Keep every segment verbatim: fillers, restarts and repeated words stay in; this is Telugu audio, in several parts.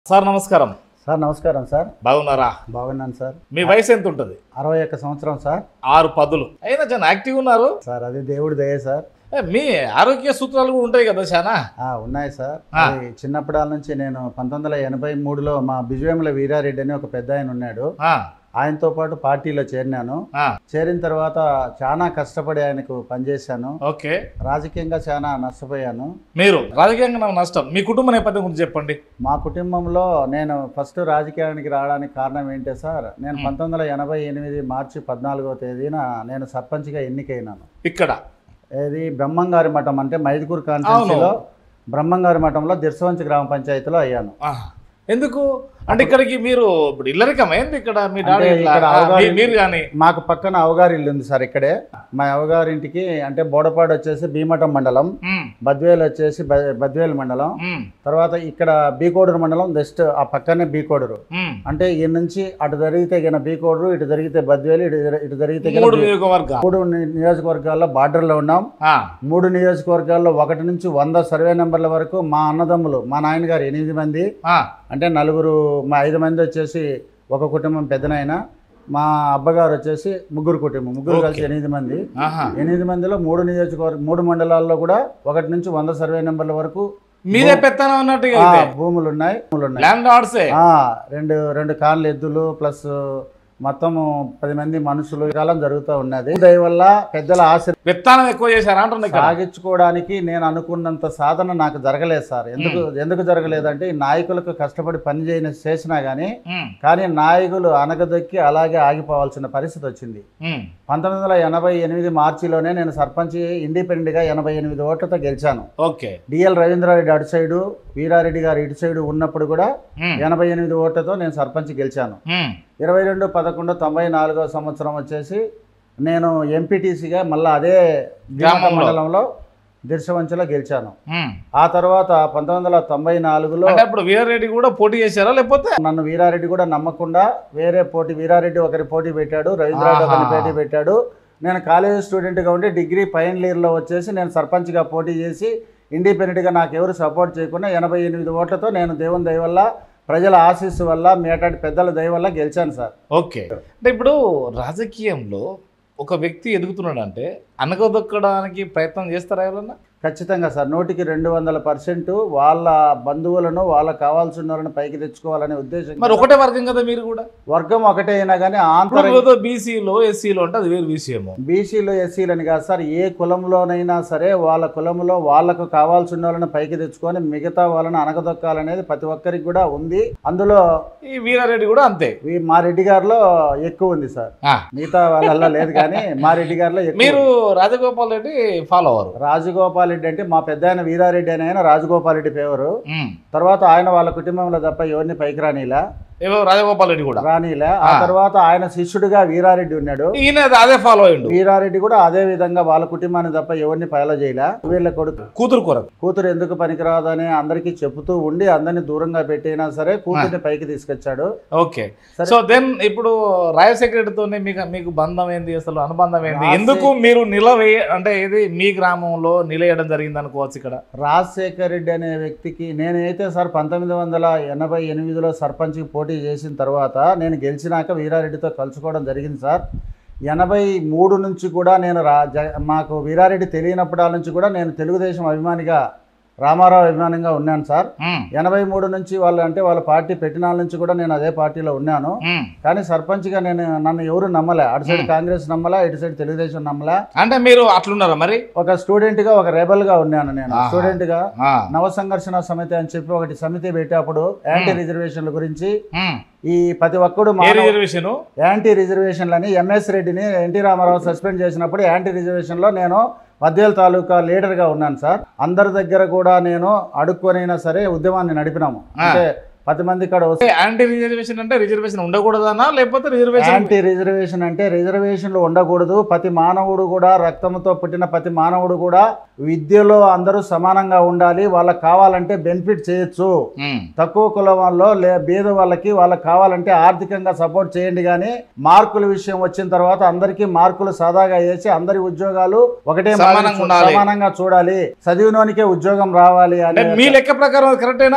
సార్ నమస్కారం. సార్ నమస్కారం సార్. బాగున్నారా? బాగున్నాను సార్. మీ వయసు ఎంత ఉంటుంది? అరవై ఒక్క సంవత్సరం సార్. ఆరు పదులు అయినా చాలా యాక్టివ్ ఉన్నారు సార్. అది దేవుడి దయ సార్. మీ ఆరోగ్య సూత్రాలు కూడా ఉంటాయి కదా చాలా. ఉన్నాయి సార్. చిన్నప్పటి నుంచి నేను పంతొమ్మిది వందల ఎనభై మూడులో మా బిజువేముల వీరారెడ్డి అని ఒక పెద్ద ఆయన ఉన్నాడు. ఆయనతో పాటు పార్టీలో చేరినాను. చేరిన తర్వాత చాలా కష్టపడి ఆయనకు పనిచేశాను. ఓకే. రాజకీయంగా చాలా నష్టపోయాను. మీరు రాజకీయంగా నష్టం మీ కుటుంబ నేపథ్యం గురించి చెప్పండి. మా కుటుంబంలో నేను ఫస్ట్ రాజకీయానికి రావడానికి కారణం ఏంటి సార్, నేను పంతొమ్మిది వందల ఎనభై ఎనిమిది మార్చి పద్నాలుగో తేదీన నేను సర్పంచ్గా ఎన్నికైనాను. ఇక్కడ ఏది బ్రహ్మంగారి మఠం అంటే మైదుకూరు కాన్స్టిట్యూన్సీలో బ్రహ్మంగారి మఠంలో దిర్సవంచి గ్రామ పంచాయతీలో అయ్యాను. ఎందుకు అంటే ఇక్కడికి మీరు ఇప్పుడు ఇల్లరికమైంది ఇక్కడ మీ డాడీ మీరు కానీ మాకు పక్కన అవగారి ఇల్లు ఉంది సార్. ఇక్కడే మా అవగారింటికి అంటే బోడపాడు వచ్చేసి భీమఠం మండలం, బద్వేలు వచ్చేసి బద్వేలు మండలం, తర్వాత ఇక్కడ బీకోడూరు మండలం, జస్ట్ ఆ పక్కనే బీకోడూరు. అంటే ఈ నుంచి అటు జరిగితే గిన బీకోడూరు, ఇటు జరిగితే బద్వేలు, ఇటు ఇటు జరిగితే మూడు నియోజకవర్గాల్లో బార్డర్ లో ఉన్నాం. మూడు నియోజకవర్గాల్లో ఒకటి నుంచి వంద సర్వే నెంబర్ల వరకు మా అన్నదమ్ములు, మా నాయనగారు ఎనిమిది మంది, అంటే నలుగురు, మా ఐదు మంది వచ్చేసి ఒక కుటుంబం పెద్దనైనా, మా అబ్బగారు వచ్చేసి ముగ్గురు కుటుంబం, ముగ్గురు కలిసి ఎనిమిది మంది. ఎనిమిది మందిలో మూడు నియోజకవర్గ మూడు మండలాల్లో కూడా ఒకటి నుంచి వంద సర్వే నెంబర్ల వరకు మీరే పెత్తనం అన్నట్టుగా భూములు ఉన్నాయి. రెండు రెండు కార్లు ఎద్దులు ప్లస్ మొత్తము పది మంది మనుషులు కాలం జరుగుతూ ఉన్నది. దయవల్ల పెద్దల ఆశ విత్తనం ఎక్కువ చేశారా సాగించుకోవడానికి నేను అనుకున్నంత సాధన నాకు జరగలేదు సార్. ఎందుకు ఎందుకు జరగలేదంటే ఈ నాయకులకు కష్టపడి పని చేయని చేసినా గానీ కానీ నాయకులు అనగదొక్కి అలాగే ఆగిపోవాల్సిన పరిస్థితి వచ్చింది. పంతొమ్మిది వందల ఎనభై ఎనిమిది మార్చిలోనే నేను సర్పంచ్ ఇండిపెండెంట్ గా ఎనభై ఎనిమిది ఓట్లతో గెలిచాను. ఓకే. డిఎల్ రవీంద్రారెడ్డి అటు సైడు, వీరారెడ్డి గారు ఇటు సైడు ఉన్నప్పుడు కూడా ఎనభై ఎనిమిది ఓట్లతో నేను సర్పంచ్ గెలిచాను. ఇరవై రెండు పదకొండు తొంభై నాలుగో సంవత్సరం వచ్చేసి నేను ఎంపీటీసీగా మళ్ళీ అదే గ్రామ మండలంలో దిర్శవంచలో గెలిచాను. ఆ తర్వాత పంతొమ్మిది వందల తొంభై నాలుగులో ఇప్పుడు వీరారెడ్డి కూడా పోటీ చేశారా లేకపోతే? నన్ను వీరారెడ్డి కూడా నమ్మకుండా వేరే పోటీ, వీరారెడ్డి ఒకరి పోటీ పెట్టాడు, రవీంద్రరెడ్డి ఒకరి పోటీ పెట్టాడు. నేను కాలేజీ స్టూడెంట్గా ఉండి డిగ్రీ ఫైనల్ ఇయర్లో వచ్చేసి నేను సర్పంచ్గా పోటీ చేసి ఇండిపెండెంట్గా నాకు ఎవరు సపోర్ట్ చేయకుండా ఎనభై ఎనిమిది ఓట్లతో నేను దేవుని దయ వల్ల, ప్రజల ఆశీస్సు వల్ల, మేటాటి పెద్దల దయ వల్ల గెలిచాను సార్. ఓకే. అంటే ఇప్పుడు రాజకీయంలో ఒక వ్యక్తి ఎదుగుతున్నాడంటే అనగదొక్కడానికి ప్రయత్నం చేస్తారా ఎవరన్నా? ఖచ్చితంగా సార్. నూటికి రెండు వందల పర్సెంట్ వాళ్ళ బంధువులను, వాళ్ళకి కావాల్సిన వాళ్ళని పైకి తెచ్చుకోవాలనే ఉద్దేశం. మరి ఒకటే వర్గం కదా మీరు కూడా? వర్గం ఒకటే అయినా కానీ ఆంధ్ర బీసీలో ఎస్సీలో అంటే అది వేరు విషయం. బీసీలో ఎస్సీలని కాదు సార్, ఏ కులంలోనైనా సరే వాళ్ళ కులంలో వాళ్ళకు కావాల్సిన వాళ్ళని పైకి తెచ్చుకొని మిగతా వాళ్ళని అనగదొక్కాలనేది ప్రతి ఒక్కరికి కూడా ఉంది. అందులో ఈ వీరారెడ్డి కూడా అంతే. మా రెడ్డి గారిలో ఎక్కువ ఉంది సార్, మిగతా వాళ్ళ లేదు కానీ మా రెడ్డి గారిలో. మీరు రాజగోపాల్ రెడ్డి ఫాలో అవ్వరు? రాజగోపాల్ రెడ్డి అంటే మా పెద్ద ఆయన వీరారెడ్డి అని ఆయన రాజగోపాల్ రెడ్డి ఫేవరు. తర్వాత ఆయన వాళ్ళ కుటుంబంలో తప్ప ఎవరిని పైకి రానిలా, రాజగోపాల్ రెడ్డి కూడా రానిలే. ఆ తర్వాత ఆయన శిష్యుడిగా వీరారెడ్డి ఉన్నాడు, ఈయన అదే ఫాలో అయ్యిండు. వీరారెడ్డి కూడా అదే విధంగా వాళ్ళ కుటుంబాన్ని తప్ప ఎవరిని పైల చేయలే. వీళ్ళ కొడుకు కూతురు కొరకు కూతురు ఎందుకు పనికిరాదని అందరికీ చెబుతూ ఉండి అందరినీ దూరంగా పెట్టినా సరే కూతుర్ని పైకి తీసుకొచ్చాడు. ఓకే. సో దెన్ ఇప్పుడు రాజశేఖర రెడ్డితో మీకు మీకు బంధం ఏంది, అసలు అనుబంధం ఏంది, ఎందుకు మీరు నిలవే అంటే ఇది మీ గ్రామంలో నిలయడం జరిగింది అనుకోవచ్చు ఇక్కడ? రాజశేఖర రెడ్డి అనే వ్యక్తికి నేనైతే సార్ పంతొమ్మిది వందల ఎనభై ఎనిమిదిలో సర్పంచ్కి పోటీ చేసిన తర్వాత నేను గెలిచినాక వీరారెడ్డితో కలుసుకోవడం జరిగింది సార్. ఎనభై మూడు నుంచి కూడా నేను రా మాకు వీరారెడ్డి తెలియనప్పటి నుంచి కూడా నేను తెలుగుదేశం అభిమానిగా, రామారావు అభిమానంగా ఉన్నాను సార్. ఎనభై మూడు నుంచి వాళ్ళు అంటే వాళ్ళ పార్టీ పెట్టినాల నుంచి కూడా నేను అదే పార్టీలో ఉన్నాను. కానీ సర్పంచ్గా నేను నన్ను ఎవరు నమ్మలే. అటు సైడ్ కాంగ్రెస్ నమ్మలా, ఇటు సైడ్ తెలుగుదేశం నమ్మలా. అంటే మీరు అట్లున్నారా? మరి ఒక స్టూడెంట్ గా, ఒక రెబల్ గా ఉన్నాను నేను. స్టూడెంట్ గా నవ సంఘర్షణ సమితి అని చెప్పి ఒకటి సమితి పెట్టేప్పుడు యాంటీ రిజర్వేషన్ల గురించి ఈ ప్రతి ఒక్కడు యాంటీ రిజర్వేషన్లని ఎంఎస్ రెడ్డిని ఎన్టీ రామారావు సస్పెండ్ చేసినప్పుడు యాంటీ రిజర్వేషన్ లో నేను బద్వేల్ తాలూకా లీడర్గా ఉన్నాను సార్. అందరి దగ్గర కూడా నేను అడుక్కొనైనా సరే ఉద్యమాన్ని నడిపినాము. అంటే పది మంది ఇక్కడ వస్తే యాంటీ రిజర్వేషన్ అంటే రిజర్వేషన్ ఉండకూడదనా లేకపోతే రిజర్వేషన్? యాంటీ రిజర్వేషన్ అంటే రిజర్వేషన్లు ఉండకూడదు. ప్రతి మానవుడు కూడా, రక్తంతో పుట్టిన ప్రతి మానవుడు కూడా విద్యలో అందరూ సమానంగా ఉండాలి. వాళ్ళకి కావాలంటే బెనిఫిట్ చేయొచ్చు. తక్కువ కులం వాళ్ళు లే బీద వాళ్ళకి వాళ్ళకి కావాలంటే ఆర్థికంగా సపోర్ట్ చేయండి. కానీ మార్కుల విషయం వచ్చిన తర్వాత అందరికీ మార్కులు సాదాగా వేసి అందరి ఉద్యోగాలు ఒకటే సమానంగా చూడాలి. చదివినోనికే ఉద్యోగం రావాలి అని మీ లెక్క ప్రకారం కరెక్టేనా?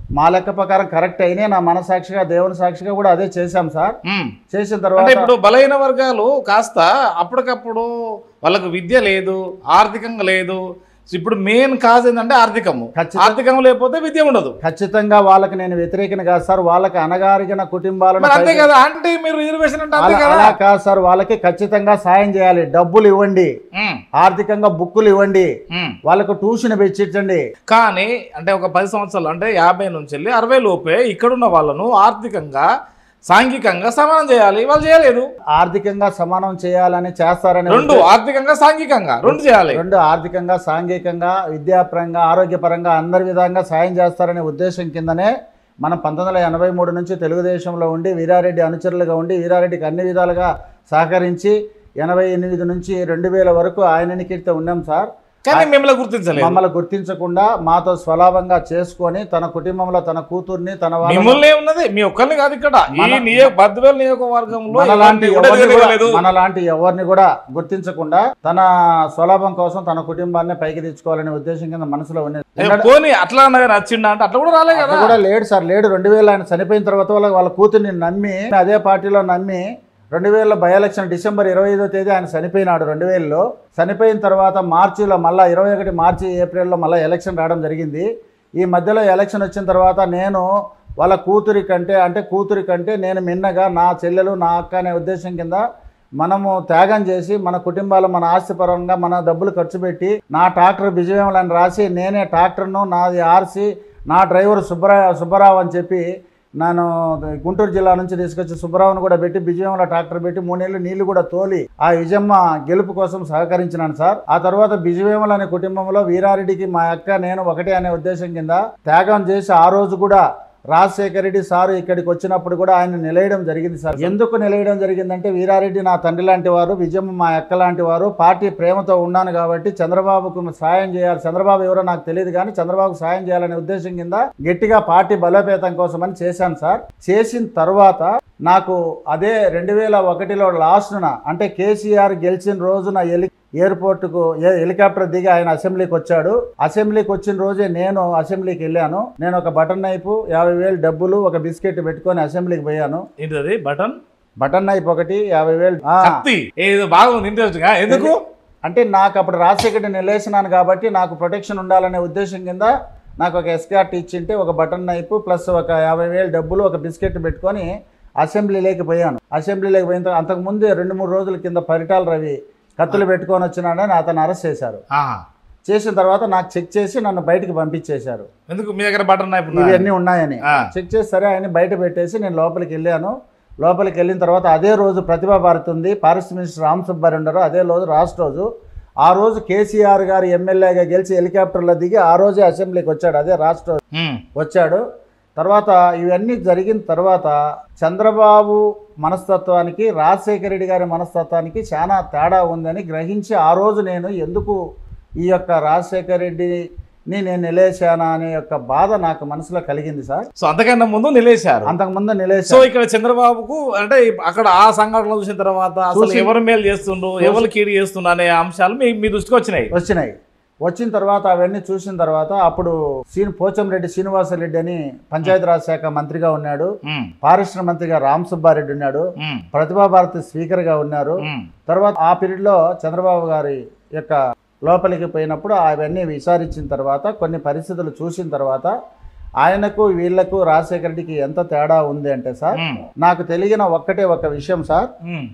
మా లెక్క ప్రకారం కరెక్ట్ అయినా నా మనసాక్షిగా దేవుని సాక్షిగా కూడా అదే చేశాం సార్. ఉమ్. చేసిన అంటే తర్వాత ఇప్పుడు బలహీన వర్గాలు కాస్త అప్పటికప్పుడు వాళ్ళకు విద్య లేదు, ఆర్థికంగా లేదు. ఇప్పుడు మెయిన్ కాజ్ ఏంటంటే ఆర్థికము. ఖచ్చితంగా. ఆర్థికం లేకపోతే విద్య ఉండదు. ఖచ్చితంగా వాళ్ళకి నేను వ్యతిరేకన కాదు సార్. వాళ్ళకి అనగారిన కుటుంబాలను మరి అంతే కదా, అంటే మీరు రిజర్వేషన్ అంటే అంతే అలా కదా. అలా కాదు సార్, వాళ్ళకి ఖచ్చితంగా సాయం చేయాలి. డబ్బులు ఇవ్వండి, ఉమ్, ఆర్థికంగా బుక్కులు ఇవ్వండి, ఉమ్. వాళ్ళకు ట్యూషన్ పెట్టించండి. కానీ అంటే ఒక పది సంవత్సరాలు అంటే యాభై నుంచి వెళ్ళి అరవై లోపే ఇక్కడున్న వాళ్ళను ఆర్థికంగా సాంఘికంగా సమానం చేయాలి, వాళ్ళు చేయలేదు. ఆర్థికంగా సమానం చేయాలని చేస్తారని రెండు ఆర్థికంగా సాంఘికంగా రెండు చేయాలి. రెండు ఆర్థికంగా సాంఘికంగా విద్యాపరంగా ఆరోగ్యపరంగా అందరి విధంగా సాయం చేస్తారనే ఉద్దేశం కిందనే మనం పంతొమ్మిది వందల ఎనభై మూడు నుంచి తెలుగుదేశంలో ఉండి వీరారెడ్డి అనుచరులుగా ఉండి వీరారెడ్డికి అన్ని విధాలుగా సహకరించి ఎనభై ఎనిమిది నుంచి రెండు వేల వరకు ఆయనని కీర్తి ఉన్నాం సార్. కానీ మిమ్మల్ని గుర్తించలేదు. మమ్మల్ని గుర్తించకుండా మాతో స్వలాభంగా చేసుకొని తన కుటుంబంలో తన కూతుర్ని తన మిమ్మల్ని ఉన్నది మీ ఒక్కరిని కాదు ఇక్కడ ఈ నియోజక బద్వేల్ నియోజకవర్గంలో మనలాంటి మనలాంటి ఎవరిని కూడా గుర్తించకుండా తన స్వలాభం కోసం తన కుటుంబాన్ని పైకి తెచ్చుకోవాలనే ఉద్దేశం కింద మనసులో ఉన్నది. పోనీ అట్లా నచ్చిండా అంటే అట్లా కూడా రాలే కదా. కూడా లేడు సార్, లేడు. రెండు వేలు ఆయన చనిపోయిన తర్వాత వాళ్ళ వాళ్ళ కూతుర్ని నమ్మి అదే పార్టీలో నమ్మి రెండు వేల బై ఎలక్షన్ డిసెంబర్ ఇరవై ఐదో తేదీ ఆయన చనిపోయినాడు. రెండు వేలలో చనిపోయిన తర్వాత మార్చిలో మళ్ళీ ఇరవై ఒకటి మార్చి ఏప్రిల్లో మళ్ళీ ఎలక్షన్ రావడం జరిగింది. ఈ మధ్యలో ఎలక్షన్ వచ్చిన తర్వాత నేను వాళ్ళ కూతురి కంటే అంటే కూతురి కంటే నేను మిన్నగా నా చెల్లెలు నా అక్క అనే ఉద్దేశం కింద మనము త్యాగం చేసి మన కుటుంబాలు మన ఆస్తిపరంగా మన డబ్బులు ఖర్చు పెట్టి నా ట్రాక్టర్ విజయవాడని రాసి నేనే ట్రాక్టర్ను నాది ఆర్సి నా డ్రైవర్ సుబ్బరా సుబ్బరావు అని చెప్పి నేను గుంటూరు జిల్లా నుంచి తీసుకొచ్చి సుబ్బరావును కూడా పెట్టి బిజయమ్మలో ట్రాక్టర్ పెట్టి మూడేళ్ళు నీళ్లు కూడా తోలి ఆ విజయమ్మ గెలుపు కోసం సహకరించినాను సార్. ఆ తర్వాత బిజయమ్మల అనే కుటుంబంలో వీరారెడ్డికి మా అక్క నేను ఒకటే అనే ఉద్దేశం కింద త్యాగం చేసి ఆ రోజు కూడా రాజశేఖర రెడ్డి సారు ఇక్కడికి వచ్చినప్పుడు కూడా ఆయన నిలయడం జరిగింది సార్. ఎందుకు నిలయడం జరిగిందంటే వీరారెడ్డి నా తండ్రి లాంటి వారు, విజయమ్మ మా అక్క లాంటి వారు, పార్టీ ప్రేమతో ఉన్నాను కాబట్టి చంద్రబాబుకు సాయం చేయాలి. చంద్రబాబు ఎవరో నాకు తెలియదు కానీ చంద్రబాబుకు సాయం చేయాలనే ఉద్దేశం కింద గట్టిగా పార్టీ బలోపేతం కోసమని చేశాను సార్. చేసిన తర్వాత నాకు అదే రెండు వేల ఒకటిలో లాస్ట్న అంటే కేసీఆర్ గెలిచిన రోజున ఎలి ఎయిర్పోర్టుకు హెలికాప్టర్ దిగి ఆయన అసెంబ్లీకి వచ్చాడు. అసెంబ్లీకి వచ్చిన రోజే నేను అసెంబ్లీకి వెళ్ళాను. నేను ఒక బటన్ నైఫ్ యాభై వేలు డబ్బులు ఒక బిస్కెట్ పెట్టుకొని అసెంబ్లీకి పోయాను. ఏంటది బటన్ బటన్ నైఫ్ ఒకటి యాభై వేలు బాగుంది ఇంట్రెస్ట్ ఎందుకు అంటే నాకు అప్పుడు రాజశేఖర్ నిలేసినాను కాబట్టి నాకు ప్రొటెక్షన్ ఉండాలనే ఉద్దేశం కింద నాకు ఒక ఎస్కార్ట్ ఇచ్చింటే ఒక బటన్ నైఫ్ ప్లస్ ఒక యాభై వేలు డబ్బులు ఒక బిస్కెట్ పెట్టుకొని అసెంబ్లీలోకి పోయాను. అసెంబ్లీలోకి పోయిన తర్వాత అంతకుముందే రెండు మూడు రోజుల కింద పరిటాల రవి కత్తులు పెట్టుకొని వచ్చినాడని అతను అరెస్ట్ చేశారు. చేసిన తర్వాత నాకు చెక్ చేసి నన్ను బయటకు పంపించేశారు. ఎందుకు మీ దగ్గర బటన్ నైఫ్ ఇవన్నీ ఉన్నాయని చెక్ చేసి సరే ఆయన బయట పెట్టేసి నేను లోపలికి వెళ్ళాను. లోపలికి వెళ్ళిన తర్వాత అదే రోజు ప్రతిభా భారతి ఉంది, ఫారెస్ట్ మినిస్టర్ రామ్ సుబ్బారెడ్డి ఉండరు. అదే రోజు రాష్ట్ర రోజు ఆ రోజు కేసీఆర్ గారు ఎమ్మెల్యేగా గెలిచి హెలికాప్టర్లో దిగి ఆ రోజే అసెంబ్లీకి వచ్చాడు. అదే రాష్ట్ర వచ్చాడు. తర్వాత ఇవన్నీ జరిగిన తర్వాత చంద్రబాబు మనస్తత్వానికి రాజశేఖర రెడ్డి గారి మనస్తత్వానికి చాలా తేడా ఉందని గ్రహించి ఆ రోజు నేను ఎందుకు ఈ యొక్క రాజశేఖర రెడ్డిని నేను నిలేశానా అనే యొక్క బాధ నాకు మనసులో కలిగింది సార్. సో అంతకన్నా ముందు నిలేశారు, అంతకుముందు నిలేశారు. సో ఇక్కడ చంద్రబాబుకు అంటే అక్కడ ఆ సంఘటనలు చూసిన తర్వాత అసలు ఎవరు మేలు చేస్తుండ్రు ఎవరు కీడు చేస్తుండ్రు అనే అంశాలు మీ మీ దృష్టికి వచ్చినాయి వచ్చినాయి వచ్చిన తర్వాత అవన్నీ చూసిన తర్వాత అప్పుడు శ్రీని పోచంరెడ్డి శ్రీనివాసరెడ్డి అని పంచాయతీరాజ్ శాఖ మంత్రిగా ఉన్నాడు, పారిశ్రమ మంత్రిగా రామ్ సుబ్బారెడ్డి ఉన్నాడు, ప్రతిభా భారతి స్పీకర్ గా ఉన్నారు. తర్వాత ఆ పీరియడ్ లో చంద్రబాబు గారి యొక్క లోపలికి పోయినప్పుడు అవన్నీ విచారించిన తర్వాత కొన్ని పరిస్థితులు చూసిన తర్వాత ఆయనకు వీళ్లకు రాజశేఖర రెడ్డికి ఎంత తేడా ఉంది అంటే సార్ నాకు తెలియని ఒక్కటే ఒక విషయం సార్.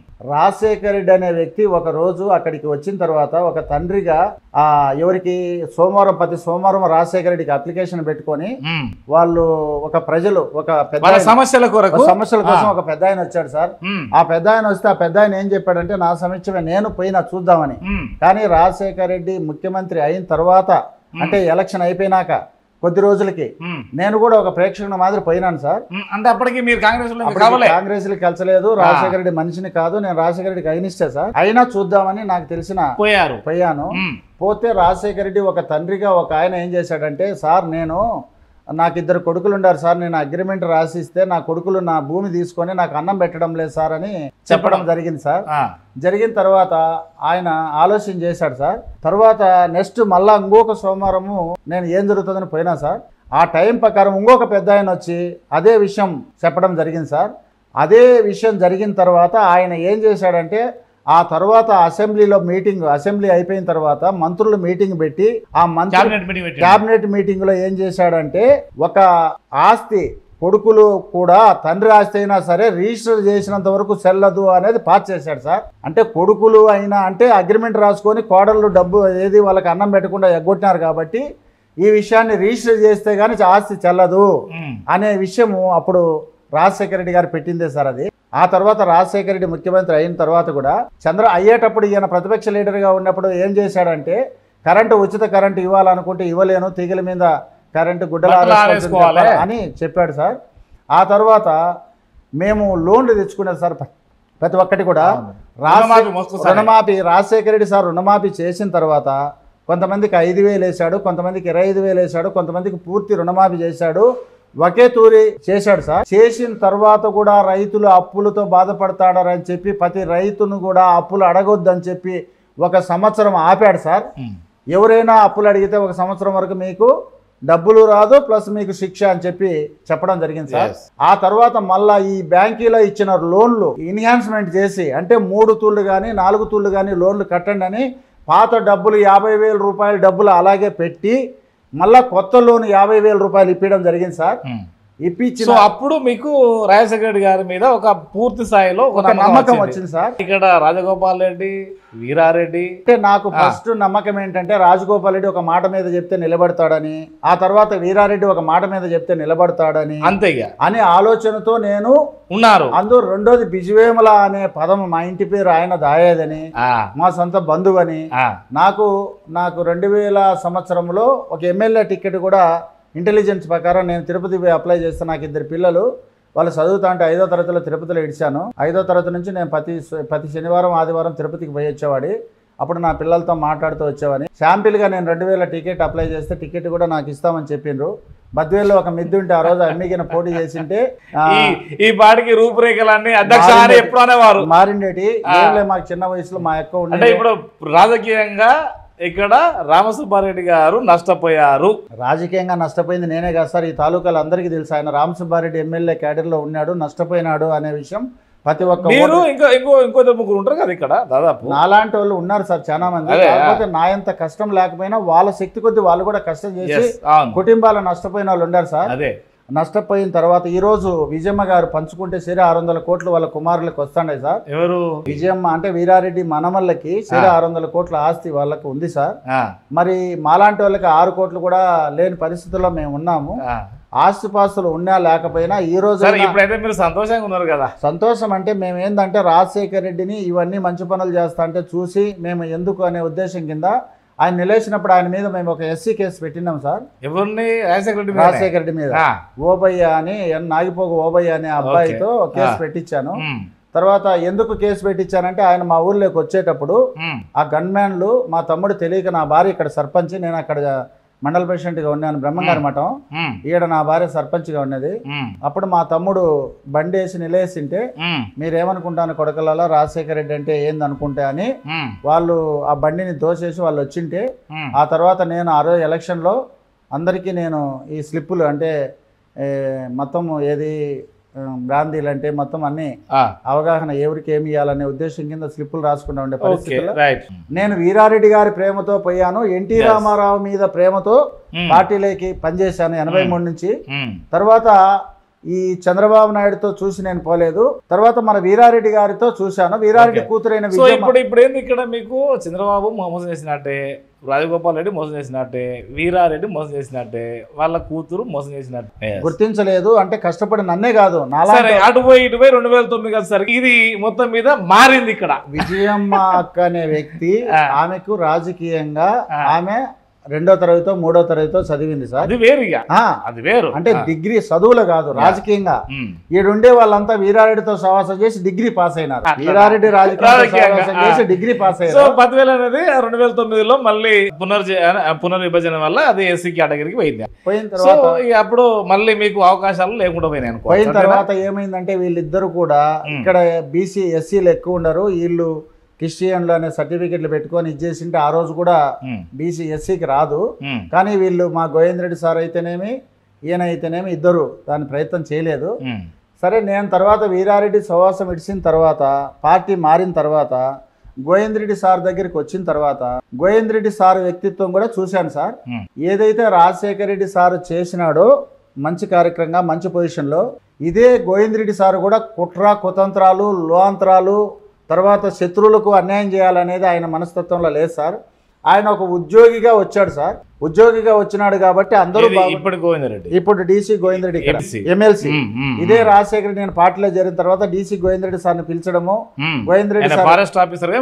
రాజశేఖర రెడ్డి అనే వ్యక్తి ఒక రోజు అక్కడికి వచ్చిన తర్వాత ఒక తండ్రిగా ఆ ఎవరికి సోమవారం ప్రతి సోమవారం రాజశేఖర రెడ్డికి అప్లికేషన్ పెట్టుకొని వాళ్ళు ఒక ప్రజలు ఒక పెద్ద సమస్యల కొరకు సమస్యల కోసం ఒక పెద్ద ఆయన వచ్చాడు సార్. ఆ పెద్ద ఆయన వస్తే ఆ పెద్ద ఆయన ఏం చెప్పాడంటే నా సమస్య నేను పోయినా చూద్దామని. కానీ రాజశేఖర రెడ్డి ముఖ్యమంత్రి అయిన తర్వాత అంటే ఎలక్షన్ అయిపోయినాక కొద్ది రోజులకి నేను కూడా ఒక ప్రేక్షకుని మాదిరి పోయినాను సార్. అంటే అప్పటికి మీరు కాంగ్రెస్ కాంగ్రెస్ కి కలిసలేదు, రాజశేఖర రెడ్డి మనిషిని కాదు, నేను రాజశేఖర రెడ్డికి అయినిస్తే సార్. అయినా చూద్దామని నాకు తెలిసిన పోయారు పోయాను పోతే రాజశేఖర రెడ్డి ఒక తండ్రిగా ఒక ఆయన ఏం చేశాడంటే సార్ నేను నాకు ఇద్దరు కొడుకులు ఉండారు సార్, నేను అగ్రిమెంట్ రాసిస్తే నా కొడుకులు నా భూమి తీసుకొని నాకు అన్నం పెట్టడం లేదు సార్ అని చెప్పడం జరిగింది సార్. జరిగిన తర్వాత ఆయన ఆలోచన చేశాడు సార్. తర్వాత నెక్స్ట్ మళ్ళా ఇంకొక సోమవారము నేను ఏం జరుగుతుందని పోయినా సార్. ఆ టైం ప్రకారం ఇంకొక పెద్ద ఆయన వచ్చి అదే విషయం చెప్పడం జరిగింది సార్. అదే విషయం జరిగిన తర్వాత ఆయన ఏం చేశాడంటే ఆ తర్వాత అసెంబ్లీలో మీటింగ్ అసెంబ్లీ అయిపోయిన తర్వాత మంత్రులు మీటింగ్ పెట్టి ఆ మంత్రి క్యాబినెట్ మీటింగ్ లో ఏం చేశాడంటే ఒక ఆస్తి కొడుకులు కూడా తండ్రి ఆస్తి అయినా సరే రిజిస్టర్ చేసినంత వరకు చెల్లదు అనేది పాస్ చేశాడు సార్. అంటే కొడుకులు అయినా అంటే అగ్రిమెంట్ రాసుకొని కోడళ్ళు డబ్బు ఏది వాళ్ళకి అన్నం పెట్టకుండా ఎగ్గొట్టినారు కాబట్టి ఈ విషయాన్ని రిజిస్టర్ చేస్తే కానీ ఆస్తి చెల్లదు అనే విషయము అప్పుడు రాజశేఖర రెడ్డి గారు పెట్టిందే సార్ అది. ఆ తర్వాత రాజశేఖర రెడ్డి ముఖ్యమంత్రి అయిన తర్వాత కూడా చంద్ర అయ్యేటప్పుడు ఈయన ప్రతిపక్ష లీడర్గా ఉన్నప్పుడు ఏం చేశాడంటే కరెంటు ఉచిత కరెంటు ఇవ్వాలనుకుంటే ఇవ్వలేను, తీగల మీద కరెంటు గుడ్డలు అని చెప్పాడు సార్. ఆ తర్వాత మేము లోన్లు తెచ్చుకునేది సార్ ప్రతి ఒక్కటి కూడా. రుణమాఫీ రాజశేఖర రెడ్డి సార్ రుణమాఫీ చేసిన తర్వాత కొంతమందికి ఐదు వేలు వేశాడు, కొంతమందికి ఇరవై ఐదు వేలు వేశాడు, కొంతమందికి పూర్తి రుణమాఫీ చేశాడు, ఒకే తూరి చేశాడు సార్. చేసిన తర్వాత కూడా రైతులు అప్పులతో బాధపడతాడని చెప్పి ప్రతి రైతును కూడా అప్పులు అడగొద్దని చెప్పి ఒక సంవత్సరం ఆపాడు సార్. ఎవరైనా అప్పులు అడిగితే ఒక సంవత్సరం వరకు మీకు డబ్బులు రాదు ప్లస్ మీకు శిక్ష అని చెప్పి చెప్పడం జరిగింది సార్. ఆ తర్వాత మళ్ళా ఈ బ్యాంకీలో ఇచ్చిన లోన్లు ఎన్హాన్స్మెంట్ చేసి అంటే మూడు తూళ్ళు కానీ నాలుగు తూళ్ళు కానీ లోన్లు కట్టండి అని పాత డబ్బులు యాభై వేల రూపాయల డబ్బులు అలాగే పెట్టి మళ్ళా కొత్త లోన్ యాభై వేల రూపాయలు ఇప్పించడం జరిగింది సార్. ఇప్పించి అప్పుడు మీకు రాజశేఖర రెడ్డి గారి మీద ఒక పూర్తి స్థాయిలో ఒక నమ్మకం వచ్చింది సార్. ఇక్కడ రాజగోపాల్ రెడ్డి, వీరారెడ్డి అంటే నాకు ఫస్ట్ నమ్మకం ఏంటంటే రాజగోపాల్ రెడ్డి ఒక మాట మీద చెప్తే నిలబడతాడని, ఆ తర్వాత వీరారెడ్డి ఒక మాట మీద చెప్తే నిలబడతాడని అంతే అనే ఆలోచనతో నేను ఉన్నారు. అందులో రెండోది బిజువేముల అనే పదం మా ఇంటి పేరు ఆయన దాయేదని, మా సొంత బంధువు అని. నాకు నాకు రెండు వేల సంవత్సరంలో ఒక ఎమ్మెల్యే టికెట్ కూడా ఇంటెలిజెన్స్ ప్రకారం నేను తిరుపతి పోయి అప్లై చేస్తే నాకు ఇద్దరు పిల్లలు వాళ్ళు చదువుతా అంటే ఐదో తరగతిలో తిరుపతిలో ఇడిచాను. ఐదో తరగతి నుంచి నేను ప్రతి ప్రతి శనివారం ఆదివారం తిరుపతికి పోయి వచ్చేవాడి. అప్పుడు నా పిల్లలతో మాట్లాడుతూ వచ్చేవాడిని. శాంపిల్గా నేను రెండు వేల టికెట్ అప్లై చేస్తే టికెట్ కూడా నాకు ఇస్తామని చెప్పిండ్రు. బద్వేల్లో ఒక మిద్దు ఉంటే ఆ రోజు అమ్మిగిన పోటీ చేసింటే ఈ పాటికి రూపురేఖలన్నీ ఎప్పుడు అనేవారు మారిండేటి. మాకు చిన్న వయసులో మా ఎక్కువ ఉండే. ఇప్పుడు రాజకీయంగా ఇక్కడ రామసుబ్బారెడ్డి గారు నష్టపోయారు. రాజకీయంగా నష్టపోయింది నేనే కాదు సార్, ఈ తాలూకాలు అందరికీ తెలుసు. ఆయన రామసుబ్బారెడ్డి ఎమ్మెల్యే క్యాడర్లో ఉన్నాడు, నష్టపోయినాడు అనే విషయం ప్రతి ఒక్క మీరు ఇంకా ఇంకో ఇంకో ముగ్గురు ఉంటారు కదా ఇక్కడ దాదాపు. నాలాంటి వాళ్ళు ఉన్నారు సార్ చాలా మంది. కాకపోతే నా ఎంత కష్టం లేకపోయినా వాళ్ళ శక్తి కొద్ది వాళ్ళు కూడా కష్టం చేసి కుటుంబాలు నష్టపోయిన వాళ్ళు ఉన్నారు సార్. అదే నష్టపోయిన తర్వాత ఈ రోజు విజయమ్మ గారు పంచుకుంటే సరే ఆరు వందల కోట్లు వాళ్ళ కుమారులకు వస్తాయి సార్. ఎవరు? విజయమ్మ అంటే వీరారెడ్డి మనమల్లకి సరే ఆరు వందల కోట్ల ఆస్తి వాళ్ళకు ఉంది సార్. మరి మాలాంటి వాళ్ళకి ఆరు కోట్లు కూడా లేని పరిస్థితుల్లో మేము ఉన్నాము. ఆస్తిపాస్తులు ఉన్నా లేకపోయినా ఈ రోజు ఇప్పుడైతే మీరు సంతోషంగా ఉన్నారు కదా. సంతోషం అంటే మేము ఏంటంటే రాజశేఖర రెడ్డిని ఇవన్నీ మంచి పనులు చేస్తా అంటే చూసి మేము ఎందుకు అనే ఉద్దేశం కింద ఆయన నిలేసినప్పుడు ఆయన మీద మేము ఒక ఎస్సీ కేసు పెట్టినాం సార్. ఎవరిని? రాజశేఖర రెడ్డి రాజశేఖర రెడ్డి మీద ఓబయ్య అని నాగిపోగు ఓబయ్య అనే అబ్బాయితో కేసు పెట్టించాను. తర్వాత ఎందుకు కేసు పెట్టించానంటే ఆయన మా ఊర్లోకి వచ్చేటప్పుడు ఆ గన్మ్యాన్లు మా తమ్ముడు తెలియక నా భార్య ఇక్కడ సర్పంచ్, నేను అక్కడ మండల ప్రెసిడెంట్గా ఉన్నాను బ్రహ్మంగారి మఠం, ఈడ నా భార్య సర్పంచ్గా ఉన్నది. అప్పుడు మా తమ్ముడు బండి వేసి నిలేసింటే మీరేమనుకుంటాను కొడకలలో రాజశేఖర రెడ్డి అంటే ఏంది అనుకుంటా అని వాళ్ళు ఆ బండిని దోసేసి వాళ్ళు వచ్చింటే ఆ తర్వాత నేను ఆ రోజు ఎలక్షన్లో అందరికీ నేను ఈ స్లిప్పులు అంటే మొత్తం ఏది బ్రాందీలు అంటే మొత్తం అన్ని అవగాహన ఎవరికి ఏమి ఇవ్వాలనే ఉద్దేశం కింద స్లిప్పులు రాసుకుంటా ఉండే పరిస్థితుల్లో నేను వీరారెడ్డి గారి ప్రేమతో పోయాను. ఎన్టీ రామారావు మీద ప్రేమతో పార్టీలోకి పనిచేశాను ఎనభై మూడు నుంచి. తర్వాత ఈ చంద్రబాబు నాయుడుతో చూసి నేను పోలేదు. తర్వాత మన వీరారెడ్డి గారితో చూశాను. వీరారెడ్డి కూతురైన ఇప్పుడు ఇప్పుడు ఏంది ఇక్కడ మీకు చంద్రబాబు మోసం చేసినట్టే, రాజగోపాల్ రెడ్డి మోసం చేసినట్టే, వీరారెడ్డి మోసం చేసినట్టే, వాళ్ళ కూతురు మోసం చేసినట్టే గుర్తించలేదు. అంటే కష్టపడి నన్నే కాదు నాలా అటు పోయి ఇటు పోయి రెండు వేల తొమ్మిది కదా సరికి ఇది మొత్తం మీద మారింది. ఇక్కడ విజయమ్మ అక్క అనే వ్యక్తి ఆమెకు రాజకీయంగా ఆమె రెండో తరగతితో మూడో తరగతితో చదివింది సార్. అది వేరు, అది వేరు. అంటే డిగ్రీ చదువులు కాదు రాజకీయంగా. ఈడుండే వాళ్ళంతా వీరారెడ్డితో సహవాసం చేసి డిగ్రీ పాస్ అయినారు. వీరారెడ్డి రాజకీయ డిగ్రీ పాస్ అయ్యారు. పదివేలు అనేది రెండు వేల తొమ్మిదిలో మళ్ళీ పునర్ పునర్విభజన వల్ల అది ఎస్సీ కేటగిరీకి పోయింది. పోయిన తర్వాత అప్పుడు మళ్ళీ మీకు అవకాశాలు లేకుండా పోయినాయి. పోయిన తర్వాత ఏమైందంటే వీళ్ళిద్దరు కూడా ఇక్కడ బీసీ ఎస్సీలు ఎక్కువ ఉండరు, వీళ్ళు క్రిస్టియన్లు అనే సర్టిఫికెట్లు పెట్టుకొని ఇచ్చేసింటే ఆ రోజు కూడా బీసీ ఎస్సీకి రాదు. కానీ వీళ్ళు మా గోవింద్ రెడ్డి సార్ అయితేనేమి ఈయన అయితేనేమి ఇద్దరు దాని ప్రయత్నం చేయలేదు. సరే నేను తర్వాత వీరారెడ్డి సహవాసం ఇడిచిన తర్వాత పార్టీ మారిన తర్వాత గోవిందరెడ్డి సార్ దగ్గరికి వచ్చిన తర్వాత గోవిందరెడ్డి సార్ వ్యక్తిత్వం కూడా చూశాను సార్. ఏదైతే రాజశేఖర రెడ్డి సార్ చేసినాడో మంచి కార్యక్రమంగా మంచి పొజిషన్లో, ఇదే గోవిందరెడ్డి సార్ కూడా కుట్ర కుతంత్రాలు లోంత్రాలు తర్వాత శత్రువులకు అన్యాయం చేయాలనేది ఆయన మనస్తత్వంలో లేదు సార్. ఆయన ఒక ఉద్యోగిగా వచ్చాడు సార్. ఉద్యోగిగా వచ్చినాడు కాబట్టి అందరూ ఇప్పుడు గోవిందరెడ్డి ఇప్పుడు డీసీ గోవిందరెడ్డి ఇక్కడ ఎమ్మెల్సీ ఇదే రాజశేఖర్ నేను పార్టీలో జరిగిన తర్వాత డీసీ గోవిందరెడ్డి సార్ని పిలిచడము, గోవిందరెడ్డి ఫారెస్ట్ ఆఫీసర్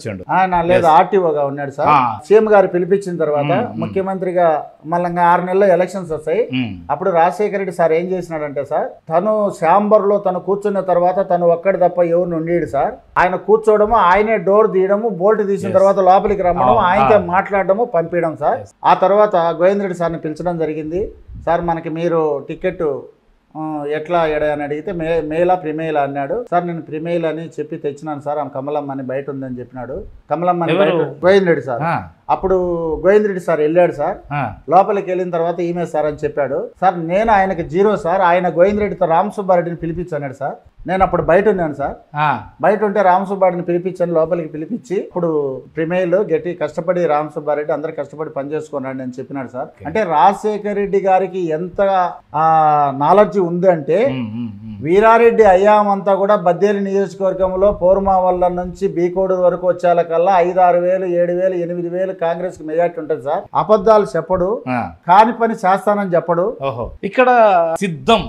ఆయన లేదు ఆర్టీఓగా ఉన్నాడు సార్. సీఎం గారు పిలిపించిన తర్వాత ముఖ్యమంత్రిగా మళ్ళీ ఆరు నెలల్లో ఎలక్షన్స్ వస్తాయి. అప్పుడు రాజశేఖర రెడ్డి సార్ ఏం చేసినాడంటే సార్, తను ఛాంబర్ లో తను కూర్చున్న తర్వాత తను ఒక్కడి తప్ప ఎవరిని ఉండేడు సార్. ఆయన కూర్చోవడము, ఆయనే డోర్ తీయడము, బోల్ట్ తీసిన తర్వాత లోపలికి రమ్మడం, ఆయనతో మాట్లాడడము, పంపించడం సార్. ఆ తర్వాత గోవిందరెడ్డి సార్ని పిలిచడం జరిగింది. సార్ మనకి మీరు టికెట్ ఎట్లా ఎడ అని అడిగితే మే మేలా ప్రిమేలా అన్నాడు. సార్ నేను ప్రిమేల్ అని చెప్పి తెచ్చినాను సార్, ఆమె కమలమ్మ అని బయట ఉందని చెప్పినాడు. కమలమ్మ అని బయట గోవిందరెడ్డి సార్. అప్పుడు గోవిందరెడ్డి సార్ వెళ్ళాడు సార్. లోపలికి వెళ్ళిన తర్వాత ఈమె సార్ అని చెప్పాడు. సార్ నేను ఆయనకి జీరో సార్, ఆయన గోవిందరెడ్డితో రామ్ సుబ్బారెడ్డిని పిలిపించాడు సార్. నేను అప్పుడు బయట ఉన్నాను సార్. బయట ఉంటే రామ్ సుబ్బారెడ్డిని పిలిపించాను, లోపలికి పిలిపించి ఇప్పుడు ప్రిమేల్ గట్టి కష్టపడి రామ్ సుబ్బారెడ్డి అందరు కష్టపడి పనిచేసుకున్నాడు అని చెప్పినాడు సార్. అంటే రాజశేఖర రెడ్డి గారికి ఎంత నాలెడ్జ్ ఉంది అంటే, వీరారెడ్డి అయ్యామంతా కూడా బద్దేలి నియోజకవర్గంలో పోర్మావల్ల నుంచి బీకోడు వరకు వచ్చేకల్లా ఐదు ఆరు వేలు ఏడు వేలు ఎనిమిది వేలు కాంగ్రెస్ కి మెజార్టీ ఉంటుంది సార్. అబద్ధాలు చెప్పడు, కాని పని చేస్తానని చెప్పడు. ఇక్కడ సిద్ధం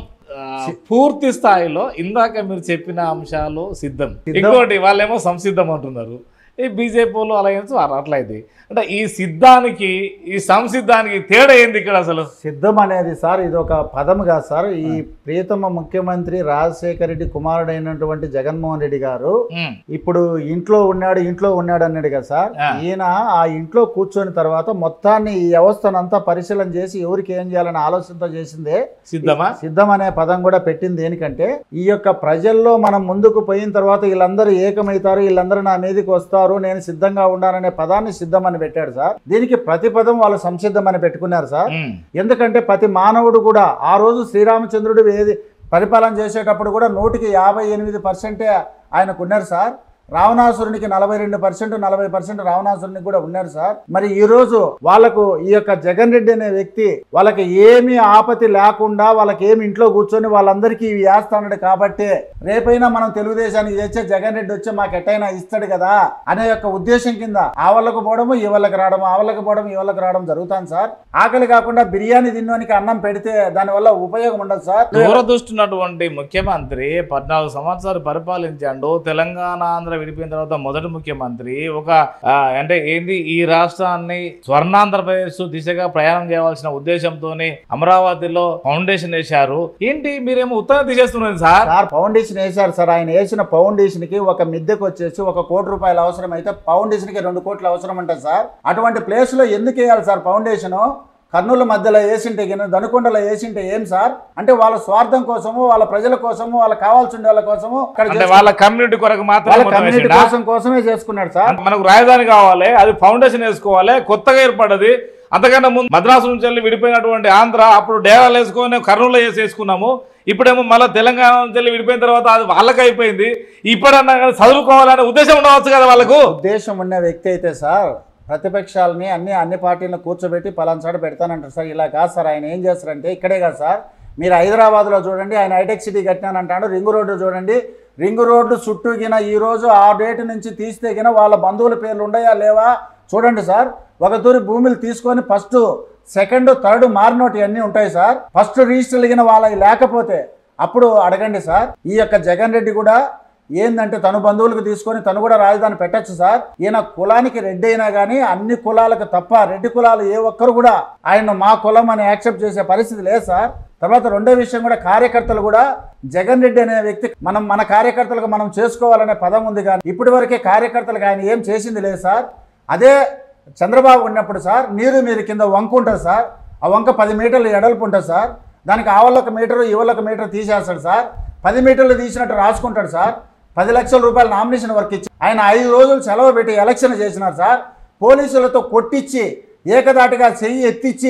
పూర్తి స్థాయిలో ఇందాక మీరు చెప్పిన అంశాలు సిద్ధం. ఇంకోటి వాళ్ళేమో సంసిద్ధం అంటున్నారు. ఈ బీజేపీలో అలయన్స్ అట్లయితే అంటే ఈ సిద్ధానికి ఈ సంసిద్ధానికి తేడా ఏంది ఇక్కడ అసలు? సిద్ధం అనేది సార్ ఇది ఒక పదం కాదు సార్. ఈ ప్రియతమ ముఖ్యమంత్రి రాజశేఖర రెడ్డి కుమారుడైనటువంటి జగన్మోహన్ రెడ్డి గారు ఇప్పుడు ఇంట్లో ఉన్నాడు ఇంట్లో ఉన్నాడు అన్నాడు కదా సార్. ఈయన ఆ ఇంట్లో కూర్చొని తర్వాత మొత్తాన్ని ఈ వ్యవస్థనంతా పరిశీలన చేసి ఎవరికి ఏం చేయాలని ఆలోచనతో చేసిందే సిద్ధమా. సిద్ధం అనే పదం కూడా పెట్టింది దేనికంటే, ఈ యొక్క ప్రజల్లో మనం ముందుకు పోయిన తర్వాత వీళ్ళందరూ ఏకమవుతారు, వీళ్ళందరూ నా మీదకి వస్తారు, నేను సిద్ధంగా ఉండాలనే పదాన్ని సిద్ధం అని పెట్టాడు సార్. దీనికి ప్రతిపదం వాళ్ళు సంసిద్ధం అని పెట్టుకున్నారు సార్. ఎందుకంటే ప్రతి మానవుడు కూడా ఆ రోజు శ్రీరామచంద్రుడు ఏది పరిపాలన చేసేటప్పుడు కూడా నూటికి యాభై ఎనిమిది పర్సెంటే ఆయనకు ఉన్నారు సార్. రావణాసురునికి నలభై రెండు పర్సెంట్ నలభై పర్సెంట్ రావణాసురునికి కూడా ఉన్నారు సార్. మరి ఈ రోజు వాళ్ళకు ఈ యొక్క జగన్ రెడ్డి అనే వ్యక్తి వాళ్ళకి ఏమీ ఆపతి లేకుండా వాళ్ళకి ఏమి ఇంట్లో కూర్చొని వాళ్ళందరికీ ఇవి వేస్తాడు కాబట్టి రేపైనా మనం తెలుగుదేశానికి చేస్తే జగన్ రెడ్డి వచ్చి మాకు ఎట్టయినా ఇస్తాడు కదా అనే యొక్క ఉద్దేశం కింద ఆ వాళ్ళకు పోవడము ఈ వాళ్ళకి రావడం ఆ వాళ్ళకి పోవడం ఈ వాళ్ళకి రావడం జరుగుతాను సార్. ఆకలి కాకుండా బిర్యానీ తినడానికి అన్నం పెడితే దానివల్ల ఉపయోగం ఉండదు సార్. దూరదృష్టినటువంటి ముఖ్యమంత్రి పద్నాలుగు సంవత్సరాలు పరిపాలించాడు. తెలంగాణ ఆంధ్ర విడిపోయిన తర్వాత మొదటి ముఖ్యమంత్రి ఒక అంటే ఏంది ఈ రాష్ట్రాన్ని స్వర్ణాంధ్రప్రదేశ్ దిశగా ప్రయాణం చేయవలసిన ఉద్దేశంతోనే అమరావతిలో ఫౌండేషన్ వేశారు. ఏంటి మీరేమో ఉత్తరం తీసేస్తున్నారు సార్? సార్ ఫౌండేషన్ వేశారు సార్. ఆయన వేసిన ఫౌండేషన్ కి ఒక మిద్దెకు వచ్చేసి ఒక కోటి రూపాయలు అవసరం అయితే ఫౌండేషన్ కి రెండు కోట్లు అవసరం ఉంటుంది సార్. అటువంటి ప్లేస్ లో ఎందుకు వేయాలి సార్ ఫౌండేషన్? కర్నూలు మధ్యలో వేసింటే దనుకొండలో వేసింటే ఏం సార్? అంటే వాళ్ళ స్వార్థం కోసము వాళ్ళ ప్రజల కోసము వాళ్ళకి కావాల్సిన వాళ్ళ కోసము వాళ్ళ కమ్యూనిటీ కొరకు మాత్రం కమ్యూనిటీ కోసం కోసమే చేసుకున్నాడు సార్. మనకు రాజధాని కావాలి, అది ఫౌండేషన్ వేసుకోవాలి, కొత్తగా ఏర్పడ్డది. అంతకన్నా ముందు మద్రాసు నుంచి వెళ్ళి విడిపోయినటువంటి ఆంధ్ర అప్పుడు డేరాలు వేసుకొని కర్నూలులో వేసి వేసుకున్నాము. ఇప్పుడేమో మళ్ళీ తెలంగాణ నుంచి వెళ్ళి విడిపోయిన తర్వాత అది వాళ్ళకి అయిపోయింది. ఇప్పుడన్నా చదువుకోవాలనే ఉద్దేశం ఉండవచ్చు కదా వాళ్ళకు. ఉద్దేశం ఉన్న వ్యక్తి అయితే సార్ ప్రతిపక్షాలని అన్ని అన్ని పార్టీలను కూర్చోబెట్టి పలానా పెడతానంటారు సార్. ఇలా కాదు సార్. ఆయన ఏం చేస్తారంటే ఇక్కడే కాదు సార్, మీరు హైదరాబాద్లో చూడండి, ఆయన హైటెక్ సిటీ కట్టినానంటాడు. రింగు రోడ్డు చూడండి, రింగు రోడ్డు చుట్టూ గిన ఈరోజు ఆ డేట్ నుంచి తీస్తే గిన వాళ్ళ బంధువుల పేర్లు ఉన్నాయా లేవా చూడండి సార్. ఒక తూరి భూములు తీసుకొని ఫస్ట్ సెకండ్ థర్డ్ మారినోటి అన్నీ ఉంటాయి సార్. ఫస్ట్ రిజిస్టర్లు గిన వాళ్ళకి లేకపోతే అప్పుడు అడగండి సార్. ఈ యొక్క జగన్ రెడ్డి కూడా ఏందంటే తను బంధువులకు తీసుకొని తను కూడా రాజధాని పెట్టచ్చు సార్. ఈయన కులానికి రెడ్డి అయినా కానీ అన్ని కులాలకు తప్ప రెడ్డి కులాలు ఏ ఒక్కరు కూడా ఆయన మా కులం అని యాక్సెప్ట్ చేసే పరిస్థితి లేదు సార్. తర్వాత రెండో విషయం కూడా కార్యకర్తలు కూడా జగన్ రెడ్డి అనే వ్యక్తి మనం మన కార్యకర్తలకు మనం చేసుకోవాలనే పదం ఉంది కానీ ఇప్పటి వరకే కార్యకర్తలకు ఆయన ఏం చేసింది లేదు సార్. అదే చంద్రబాబు ఉన్నప్పుడు సార్ నీరు మీరు కింద వంక ఉంటుంది సార్. ఆ వంక పది మీటర్లు ఎడల్పు ఉంటుంది సార్. దానికి ఆ వాళ్ళొక మీటరు ఈ వాళ్ళొక మీటర్ తీసేస్తాడు సార్. పది మీటర్లు తీసినట్టు రాసుకుంటాడు సార్. పది లక్షల రూపాయల నామినేషన్ వర్క్ ఇచ్చి ఆయన ఐదు రోజులు సెలవు పెట్టి ఎలక్షన్ చేసినారు సార్. పోలీసులతో కొట్టించి ఏకదాటిగా చెయ్యి ఎత్తిచ్చి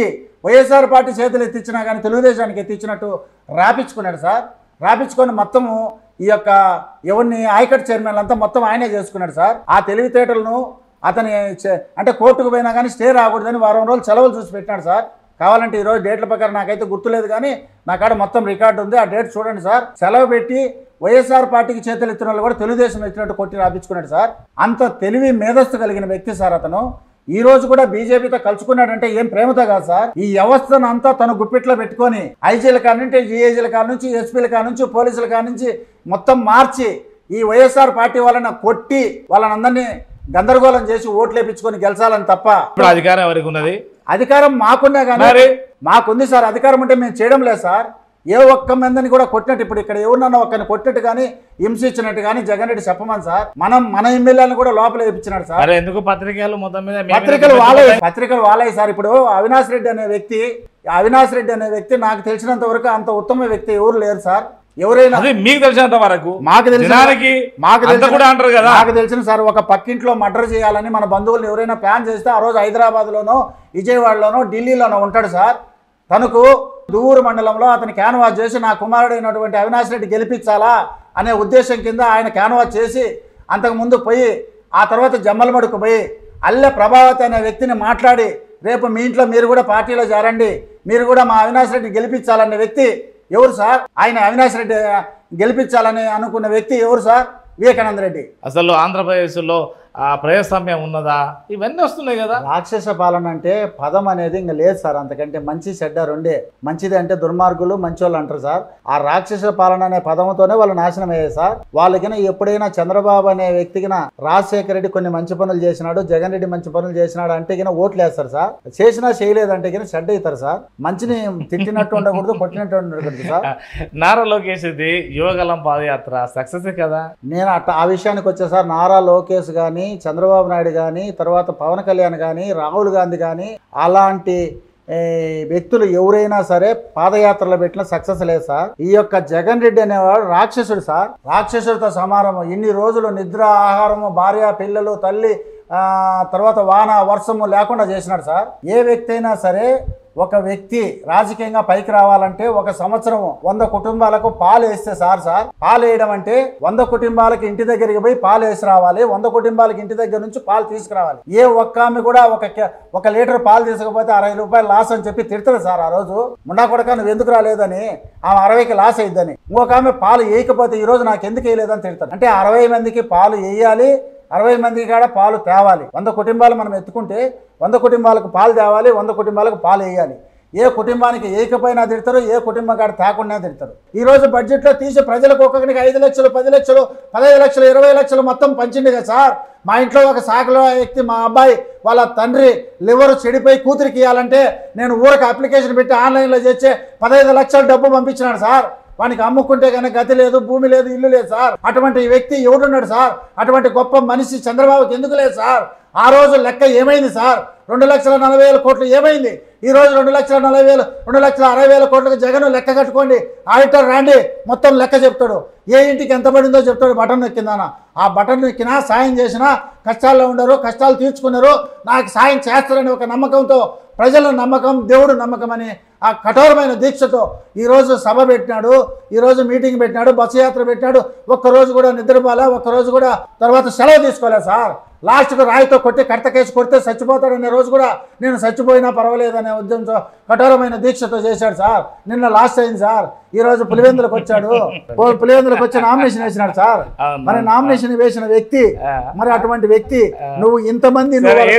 వైఎస్ఆర్ పార్టీ చేతులు ఎత్తిచ్చినా కానీ తెలుగుదేశానికి ఎత్తిచ్చినట్టు రాపించుకున్నాడు సార్. రాపించుకొని మొత్తము ఈ యొక్క ఎవరిని ఆయకట్ చైర్మన్ అంతా మొత్తం ఆయనే చేసుకున్నాడు సార్. ఆ తెలివితేటలను అతని అంటే కోర్టుకు పోయినా కానీ స్టే రాకూడదని వారం రోజులు సెలవులు చూసి పెట్టినాడు సార్. కావాలంటే ఈరోజు డేట్ల ప్రకారం నాకైతే గుర్తులేదు కానీ నా కాడ మొత్తం రికార్డు ఉంది, ఆ డేట్ చూడండి సార్. సెలవు పెట్టి వైఎస్ఆర్ పార్టీకి చేతులు ఎత్తిన వాళ్ళు కూడా తెలుగుదేశం వచ్చినట్టు కొట్టి రాపించుకున్నాడు సార్. అంత తెలివి మేధస్సు కలిగిన వ్యక్తి సార్ అతను. ఈ రోజు కూడా బీజేపీతో కలుసుకున్నాడంటే ఏం ప్రేమతో కాదు సార్. ఈ వ్యవస్థను అంతా తన గుప్పిట్లో పెట్టుకొని ఐజీల కాడ నుంచి జీఏజీల కాడ నుంచి ఎస్పీల కాడ నుంచి పోలీసుల కాడ నుంచి మొత్తం మార్చి ఈ వైఎస్ఆర్ పార్టీ వాళ్ళని కొట్టి వాళ్ళని అందరినీ గందరగోళం చేసి ఓట్లు వేయించుకొని గెలిచాలని తప్ప అధికారం ఎవరికి ఉన్నది? అధికారం మాకున్నా కానీ మాకుంది సార్. అధికారం ఉంటే మేము చేయడం లేదు సార్. ఏ ఒక్క మందిని కూడా కొట్టినట్టు ఇప్పుడు ఇక్కడ ఎవరినన్నా ఒక్కరిని కొట్టినట్టు కానీ హింసించినట్టు కానీ జగన్ రెడ్డి చెప్పమని సార్. మనం మన ఎమ్మెల్యేలను కూడా లోపల వేయించినాడు సార్. ఎందుకు పత్రికలు మొత్తం మీద పత్రికలు వాళ్ళే పత్రికలు వాళ్ళే సార్. ఇప్పుడు అవినాష్ రెడ్డి అనే వ్యక్తి అవినాష్ రెడ్డి అనే వ్యక్తి నాకు తెలిసినంత వరకు అంత ఉత్తమ వ్యక్తి ఎవరు లేరు సార్. ఎవరైనా మీకు తెలిసినంత వరకు మాకు తెలిసిన మాకు కూడా అంటారు కదా. నాకు తెలిసిన సార్ ఒక పక్కింట్లో మర్డర్ చేయాలని మన బంధువులను ఎవరైనా ప్లాన్ చేస్తే ఆ రోజు హైదరాబాద్లోనో విజయవాడలోనో ఢిల్లీలోనో ఉంటాడు సార్. తనకు దూరు మండలంలో అతని క్యాన్వాస్ చేసి నా కుమారుడైనటువంటి అవినాష్ రెడ్డి గెలిపించాలా అనే ఉద్దేశం కింద ఆయన క్యాన్వాస్ చేసి అంతకుముందు పోయి ఆ తర్వాత జమ్మలమడుకు పోయి అల్లె ప్రభావతి అనే వ్యక్తిని మాట్లాడి రేపు మీ ఇంట్లో మీరు కూడా పార్టీలో చేరండి, మీరు కూడా మా అవినాష్ రెడ్డి గెలిపించాలనే వ్యక్తి ఎవరు సార్? ఆయన అవినాష్ రెడ్డి గెలిపించాలని అనుకున్న వ్యక్తి ఎవరు సార్? వివేకానంద రెడ్డి. అసలు ఆంధ్రప్రదేశ్లో ఆ ప్రజాస్వామ్యం ఉన్నదా? ఇవన్నీ వస్తున్నాయి కదా. రాక్షస పాలన అంటే పదం అనేది ఇంకా లేదు సార్. అంతకంటే మంచి చెడ్డ రెండే. మంచిది అంటే దుర్మార్గులు మంచోళ్ళు అంటారు సార్. ఆ రాక్షస పాలన అనే పదంతోనే వాళ్ళు నాశనం అయ్యాయి సార్. వాళ్ళకినా ఎప్పుడైనా చంద్రబాబు అనే వ్యక్తికినా రాజశేఖర రెడ్డి కొన్ని మంచి పనులు చేసినాడు, జగన్ రెడ్డి మంచి పనులు చేసినాడు అంటే కినా ఓట్లు వేస్తారు సార్. చేసినా చేయలేదంటే కినా చెడ్డ అవుతారు సార్. మంచిని తిట్టినట్టు ఉండకూడదు, కొట్టినట్టు ఉండకూడదు సార్. నారా లోకేష్ యువగలం పాదయాత్ర సక్సెస్ కదా. నేను అట్ట ఆ విషయానికి వచ్చా సార్. నారా లోకేష్ కానీ చంద్రబాబు నాయుడు కానీ తర్వాత పవన్ కళ్యాణ్ కానీ రాహుల్ గాంధీ కానీ అలాంటి వ్యక్తులు ఎవరైనా సరే పాదయాత్రలో పెట్టిన సక్సెస్ లేదు సార్. ఈ యొక్క జగన్ రెడ్డి అనేవాడు రాక్షసుడు సార్. రాక్షసుడితో సమానము. ఇన్ని రోజులు నిద్ర ఆహారము భార్య పిల్లలు తల్లి తర్వాత వాన వర్షము లేకుండా చేసినాడు సార్. ఏ వ్యక్తి అయినా సరే ఒక వ్యక్తి రాజకీయంగా పైకి రావాలంటే ఒక సంవత్సరం వంద కుటుంబాలకు పాలు వేస్తే సార్ సార్ పాలు వేయడం అంటే వంద కుటుంబాలకు ఇంటి దగ్గరికి పోయి పాలు వేసి రావాలి, వంద కుటుంబాలకు ఇంటి దగ్గర నుంచి పాలు తీసుకురావాలి. ఏ ఒక్క ఆమె కూడా ఒక ఒక లీటర్ పాలు తీసుకపోతే అరవై రూపాయలు లాస్ అని చెప్పి తిడతారు సార్. ఆ రోజు ముండా కొడక నువ్వు ఎందుకు రాలేదని, ఆమె అరవైకి లాస్ అయిద్దని. ఇంకొక ఆమె పాలు వేయకపోతే ఈ రోజు నాకు ఎందుకు వేయలేదని తిడతారు. అంటే అరవై మందికి పాలు వేయాలి, అరవై మందికి కాడ పాలు తేవాలి. వంద కుటుంబాలు మనం ఎత్తుకుంటే వంద కుటుంబాలకు పాలు తేవాలి, వంద కుటుంబాలకు పాలు వేయాలి. ఏ కుటుంబానికి ఏకపోయినా తిడతారు, ఏ కుటుంబం కాడ తేకుండా తిడతారు. ఈ రోజు బడ్జెట్లో తీసి ప్రజలకు ఒక్కొక్కరికి ఐదు లక్షలు పది లక్షలు పదహైదు లక్షలు ఇరవై లక్షలు మొత్తం పంచింది కదా సార్. మా ఇంట్లో ఒక సాకులో వ్యక్తి మా అబ్బాయి వాళ్ళ తండ్రి లివర్ చెడిపోయి కూతురికి ఇవ్వాలంటే నేను ఊరికి అప్లికేషన్ పెట్టి ఆన్లైన్లో చేసే పదహైదు లక్షలు డబ్బు పంపించినాడు సార్. వానికి అమ్ముకుంటే కానీ గతి లేదు, భూమి లేదు, ఇల్లు లేదు సార్. అటువంటి వ్యక్తి ఎవడున్నాడు సార్? అటువంటి గొప్ప మనిషి చంద్రబాబుకి ఎందుకు లేదు సార్? ఆ రోజు లెక్క ఏమైంది సార్? రెండు లక్షల నలభై వేల కోట్లు ఏమైంది? ఈ రోజు రెండు లక్షల నలభై వేలు రెండు లక్షల అరవై వేల కోట్లకు జగన్ లెక్క కట్టుకోండి. ఆడిటర్ రాండి మొత్తం లెక్క చెప్తాడు. ఏ ఇంటికి ఎంత పడిందో చెప్తాడు. బటన్ నొక్కిందానా? ఆ బటన్ నొక్కినా సాయం చేసినా కష్టాల్లో ఉండరు, కష్టాలు తీర్చుకున్నారు, నాకు సాయం చేస్తారని ఒక నమ్మకంతో ప్రజల నమ్మకం, దేవుడు నమ్మకం అని ఆ కఠోరమైన దీక్షతో ఈరోజు సభ పెట్టినాడు, ఈరోజు మీటింగ్ పెట్టినాడు, బస్సు యాత్ర పెట్టినాడు. ఒక్కరోజు కూడా నిద్రపోలే, ఒక్కరోజు కూడా తర్వాత సెలవు తీసుకోలేదు సార్. లాస్ట్కు రాయితో కొట్టి కర్త కేసు కొడితే చచ్చిపోతాడనే రోజు కూడా నేను చచ్చిపోయినా పర్వాలేదనే ఉద్యమంతో కఠోరమైన దీక్షతో చేశాడు సార్. నిన్న లాస్ట్ అయింది సార్. ఈ రోజు పులివెందులకు వచ్చాడు, పులివెందులకు వచ్చి నామినేషన్ వేసినాడు సార్. మరి నామినేషన్ వేసిన వ్యక్తి, మరి అటువంటి వ్యక్తి నువ్వు ఇంతమంది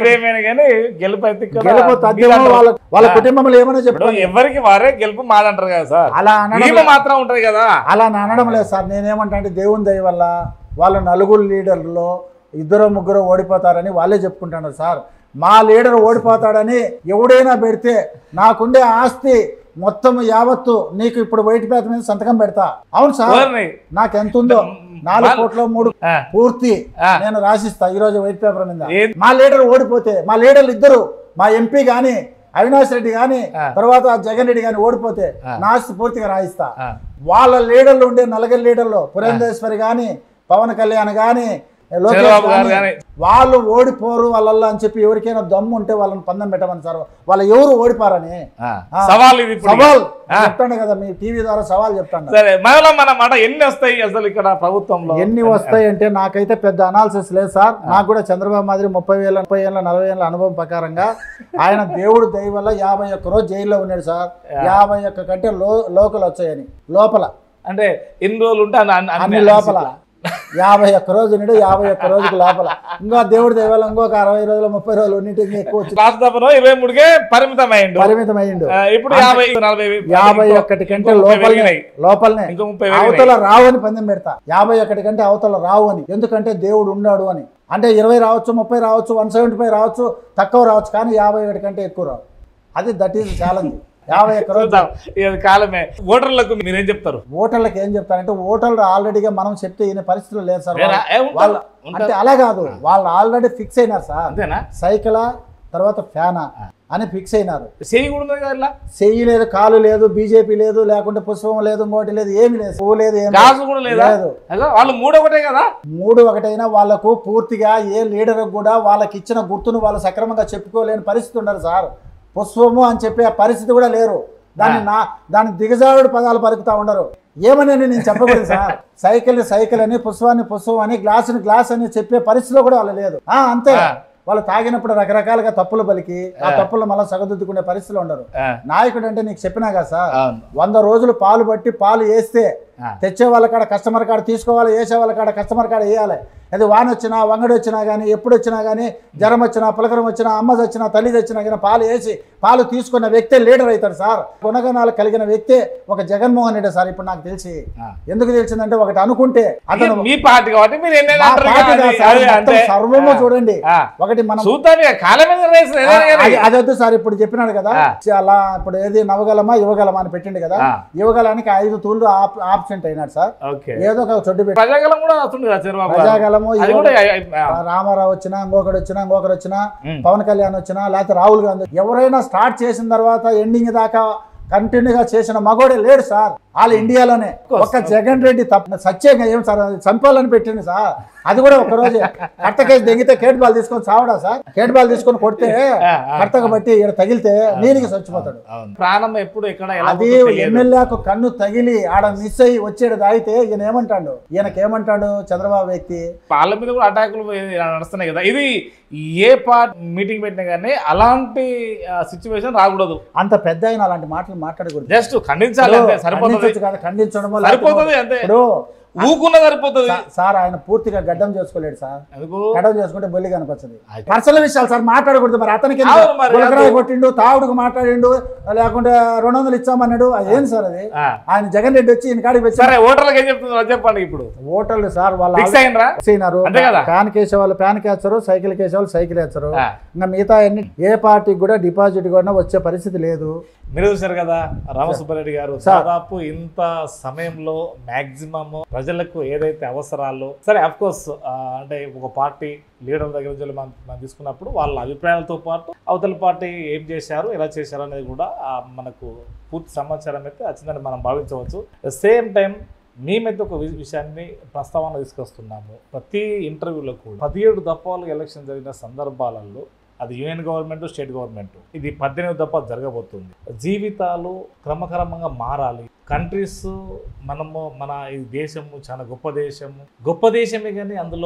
గెలుపు తగ్గేమో వాళ్ళ వాళ్ళ కుటుంబంలో ఏమైనా చెప్పారు. ఎవరికి వారే గెలుపు మాదంటారు కదా సార్. అలా అనడం మాత్రం ఉంటది కదా. అలా అనడం లేదు సార్. నేనేమంటా అంటే దేవుని దయ వల్ల వాళ్ళ నలుగురు లీడర్లో ఇద్దరు ముగ్గురు ఓడిపోతారని వాళ్ళే చెప్పుకుంటున్నారు సార్. మా లీడర్ ఓడిపోతాడని ఎవడైనా పెడితే నాకుండే ఆస్తి మొత్తం యావత్తు నీకు ఇప్పుడు వైట్ పేపర్ మీద సంతకం పెడతా. అవును సార్, నాకు ఎంత ఉందో నాలుగు కోట్ల మూడు పూర్తి నేను రాసిస్తా ఈ రోజు వైట్ పేపర్ మీద. మా లీడర్ ఓడిపోతే, మా లీడర్లు ఇద్దరు, మా ఎంపీ గాని అవినాష్ రెడ్డి గాని తర్వాత జగన్ రెడ్డి గాని ఓడిపోతే నా ఆస్తి పూర్తిగా రాయిస్తా. వాళ్ళ లీడర్లు ఉండే నలుగురు లీడర్లు పురంధేశ్వరి గాని, పవన్ కళ్యాణ్ గాని, లోకేష్ చంద్రబాబు గారు గాని, కానీ వాళ్ళు ఓడిపోరు వాళ్ళల్లా అని చెప్పి ఎవరికైనా దమ్ము ఉంటే వాళ్ళని పందెం పెట్టమని సార్. వాళ్ళు ఎవరు ఓడిపారని సవాల్ ఇది ఇప్పుడు. సవాల్ చెప్తాను కదా, మీ టీవీ ద్వారా సవాల్ చెప్తాను. సరే మహిళ మన మాట ఎన్ని వస్తాయి అసలు ఇక్కడ ప్రభుత్వంలో? ఎన్ని వస్తాయి అంటే నాకైతే పెద్ద అనాలిసిస్ లేదు సార్. నాకు కూడా చంద్రబాబు మాదిరి ముప్పై వేల ముప్పై ఏళ్ళ నలభై ఏళ్ళ అనుభవం ప్రకారంగా ఆయన దేవుడు దయ వల్ల యాభై ఒక్క రోజు జైల్లో ఉన్నాడు సార్. యాభై ఒక్క కంటే లో లోకలు వచ్చాయని లోపల అంటే ఎన్ని రోజులు ఉంటే అన్ని లోపల యాభై ఒక్క రోజు ఉన్నాడు. యాభై ఒక్క రోజుకి లోపల ఇంకో దేవుడి దయ వల్ల ఇంకొక అరవై రోజులు ముప్పై రోజులు ఉన్నింటికి ఎక్కువ వచ్చి రాష్ట్రంలో ఇరవై మూడుకే పరిమితం అయ్యిండు పరిమితం అయ్యిండు. ఇప్పుడు యాభై నలభై యాభై ఒక్కటి కంటే లోపలనే లోపలనే ఇంకా ముప్పై అవతల రావు అని పందెం పెడతా. యాభై ఒక్కటి కంటే అవతల రావు అని, ఎందుకంటే దేవుడు ఉన్నాడు అని. అంటే ఇరవై రావచ్చు, ముప్పై రావచ్చు, వన్ సెవెంటీ ఫైవ్ రావచ్చు, తక్కువ రావచ్చు, కానీ యాభై ఒకటి కంటే ఎక్కువ రావు. అది దట్ ఈజ్ ఛాలెంజ్. యాభై ఒక్క రోజు కాలమే. ఓటర్లకు మీరేం చెప్తారు? ఓటర్లకు ఏం చెప్తారంటే ఓటర్లు ఆల్రెడీగా మనం చెప్తే ఈయన పరిస్థితులు లేదు సార్. వాళ్ళు అంటే అలా కాదు, వాళ్ళు ఆల్రెడీ ఫిక్స్ అయినారు సార్. అంతేనా? సైకిలా తర్వాత ఫ్యానా అని ఫిక్స్ అయినారు. చెయ్యి లేదు, కాలు లేదు, బీజేపీ లేదు, లేకుంటే పుష్పం లేదు, ఇంకోటి లేదు, ఏమి లేదు, పువ్వు లేదు, ఏమి లేదు. వాళ్ళు మూడు ఒకటే కదా. మూడు ఒకటైనా వాళ్ళకు పూర్తిగా ఏ లీడర్ కూడా వాళ్ళకి ఇచ్చిన గుర్తును వాళ్ళు సక్రమంగా చెప్పుకోలేని పరిస్థితి ఉన్నారు సార్. పుష్పము అని చెప్పే పరిస్థితి కూడా లేరు. దాన్ని నా దాన్ని దిగజారుడు పదాలు పలుకుతా ఉండరు. ఏమని నేను చెప్పకూడదు సార్. సైకిల్ సైకిల్ అని, పుష్పాన్ని పుష్పం అని, గ్లాసుని గ్లాస్ అని చెప్పే పరిస్థితిలో కూడా వాళ్ళు లేదు. అంతే, వాళ్ళు తాగినప్పుడు రకరకాలుగా తప్పులు పలికి ఆ తప్పులు మళ్ళీ సగదిద్దుకునే పరిస్థితులు ఉండరు. నాయకుడు అంటే నీకు చెప్పినా కదా సార్, వంద రోజులు పాలు బట్టి పాలు వేస్తే తెచ్చే వాళ్ళ కాడ కస్టమర్ కాడ తీసుకోవాలి, వేసే వాళ్ళ కాడ కస్టమర్ కాడ వేయాలి. అది వాన వచ్చినా వంగడి వచ్చినా కానీ ఎప్పుడు వచ్చినా కానీ జ్వరం వచ్చినా పులకరం వచ్చినా అమ్మ వచ్చినా తల్లి వచ్చినా కానీ పాలు వేసి పాలు తీసుకున్న వ్యక్తే లీడర్ అవుతాడు సార్. గుణగణాలు కలిగిన వ్యక్తే ఒక జగన్మోహన్ రెడ్డి సార్. ఇప్పుడు నాకు తెలిసి ఎందుకు తెలిసిందంటే ఒకటి అనుకుంటే అతను మీ పార్టీ కాబట్టి మీరు సర్వము చూడండి. ఒకటి మనం అది వద్దు సార్. ఇప్పుడు చెప్పినాడు కదా అలా, ఇప్పుడు ఏది నవగలమా యువగలమా అని పెట్టిండు కదా. యువగలానికి ఐదు తూళ్ళు ఆబ్సెంట్ అయినాడు సార్. ఏదో ఒక చొడ్డు పెట్టి ప్రజాగలం రామారావు వచ్చినా, ఇంకొకటి వచ్చినా, ఇంకొకటి వచ్చినా, పవన్ కళ్యాణ్ వచ్చినా, లేకపోతే రాహుల్ గాంధీ ఎవరైనా స్టార్ట్ చేసిన తర్వాత ఎండింగ్ దాకా కంటిన్యూగా చేసిన మగోడే లేడు సార్ ఆల్ ఇండియాలోనే. ఒక్క జగన్ రెడ్డి తప్ప సత్యంగా ఏం సార్ చంపాలని పెట్టింది సార్. అది కూడా ఒక రోజు కర్త కేసు దెంగితే కేట్ బాల్ తీసుకొని చావడా సార్. కేట్ బాల్ తీసుకొని కొడితే కర్తకు బట్టి ఇక్కడ తగిలితే నీరికి చచ్చిపోతాడు. ప్రాణం ఎప్పుడు ఎక్కడ అది ఎమ్మెల్యేకు కన్ను తగిలి ఆడ మిస్ అయ్యి వచ్చేది తాగితే ఈయన ఏమంటాడు? ఈయనకేమంటాడు చంద్రబాబు వ్యక్తి? వాళ్ళ మీద కూడా అటాకులు నడుస్తున్నాయి కదా. ఇది ఏ పార్ట్ మీటింగ్ పెట్టినా కానీ అలాంటి సిచ్యువేషన్ రాకూడదు. అంత పెద్ద అయిన అలాంటి మాటలు మాట్లాడకూడదు. జస్ట్ ఖండించాలి, సరిపోతుంది. ఖండించడం సరిపోతుంది అంతే. ఊకున్న సరిపోతుంది సార్. ఆయన పూర్తిగా గడ్డం చేసుకోలేడు సార్. గడ్డం చేసుకుంటే బొల్లి కనిపించదు. పర్సనల్ విషయాలు సార్ మాట్లాడకూడదు. మరి అతనికి కొట్టిండు, తావుడుకు మాట్లాడిండు, లేకుంటే రెండు వందలు ఇచ్చామన్నాడు. అదేం సార్ అది? ఆయన జగన్ రెడ్డి వచ్చి ఈయన కాడికి వచ్చి ఓటర్లకు ఏం చెప్తున్నారు చెప్పండి. ఇప్పుడు ఓటర్లు సార్ వాళ్ళు అయినారు. ప్యాన్ కేసే వాళ్ళు ప్యాన్ కేస్తారు, సైకిల్ కేసే వాళ్ళు సైకిల్ వేస్తారు. ఇంకా మిగతా అన్ని ఏ పార్టీకి కూడా డిపాజిట్ కూడా వచ్చే పరిస్థితి లేదు. మీరు చూసారు కదా రామసుబ్బారెడ్డి గారు దాదాపు ఇంత సమయంలో మాక్సిమం ప్రజలకు ఏదైతే అవసరాలు సరే అఫ్ కోర్స్ అంటే ఒక పార్టీ లీడర్ దగ్గర నుంచి మనం తీసుకున్నప్పుడు వాళ్ళ అభిప్రాయాలతో పాటు అవతల పార్టీ ఏం చేశారు, ఎలా చేశారు అనేది కూడా మనకు పూర్తి సమాచారం అయితే వచ్చిందని మనం భావించవచ్చు. సేమ్ టైం మేమైతే ఒక విషయాన్ని ప్రస్తావన తీసుకొస్తున్నాము. ప్రతి ఇంటర్వ్యూలో కూడా పదిహేడు దఫాలు ఎలక్షన్ జరిగిన సందర్భాలలో అది యూనియన్ గవర్నమెంట్, స్టేట్ గవర్నమెంట్, ఇది పద్దెనిమిది దఫాలు జరగబోతుంది. జీవితాలు క్రమక్రమంగా మారాలి. కంట్రీస్ మనము మన ఈ దేశము చాలా గొప్ప దేశము, గొప్ప దేశమే కానీ అందులో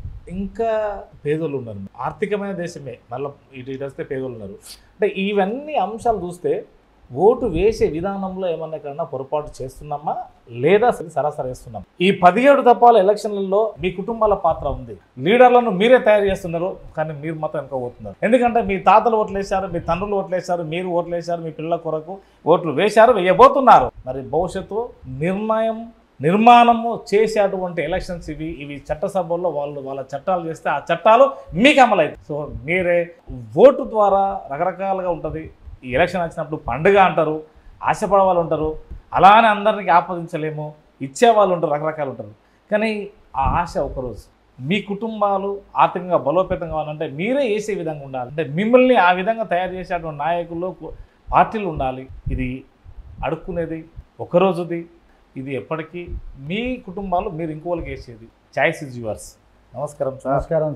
ఇంకా పేదోళ్ళు ఉన్నారు. ఆర్థికమైన దేశమే, మళ్ళీ ఇటు ఇటు వస్తే పేదోళ్ళు ఉన్నారు. అంటే ఇవన్నీ అంశాలు చూస్తే ఓటు వేసే విధానంలో ఏమన్నా కన్నా పొరపాటు చేస్తున్నామా లేదా సరాసరి వేస్తున్నాం? ఈ పదిహేడు దఫాల ఎలక్షన్లలో మీ కుటుంబాల పాత్ర ఉంది. లీడర్లను మీరే తయారు చేస్తున్నారు, కానీ మీరు మాత్రం వెనుకపోతున్నారు. ఎందుకంటే మీ తాతలు ఓట్లు వేశారు, మీ తండ్రులు ఓట్లు వేశారు, మీరు ఓట్లు వేశారు, మీ పిల్లల కొరకు ఓట్లు వేశారు, వేయబోతున్నారు. మరి భవిష్యత్తు నిర్ణయం నిర్మాణము చేసేటువంటి ఎలక్షన్స్ ఇవి ఇవి చట్టసభల్లో వాళ్ళు వాళ్ళ చట్టాలు చేస్తే ఆ చట్టాలు మీకు అమలైతాయి. సో మీరే ఓటు ద్వారా రకరకాలుగా ఉంటుంది. ఈ ఎలక్షన్ వచ్చినప్పుడు పండుగ అంటారు, ఆశపడే వాళ్ళు ఉంటారు, అలానే అందరికీ ఆపాదించలేము, ఇచ్చేవాళ్ళు ఉంటారు, రకరకాలు ఉంటారు. కానీ ఆ ఆశ ఒకరోజు మీ కుటుంబాలు ఆర్థికంగా బలోపేతం కావాలంటే మీరే వేసే విధంగా ఉండాలి. అంటే మిమ్మల్ని ఆ విధంగా తయారు చేసేటువంటి నాయకులు పార్టీలు ఉండాలి. ఇది అడుక్కునేది ఒకరోజుది, ఇది ఎప్పటికీ మీ కుటుంబాలు మీరు ఇంకోళ్ళకి వేసేది. Choice is yours. నమస్కారం సార్. నమస్కారం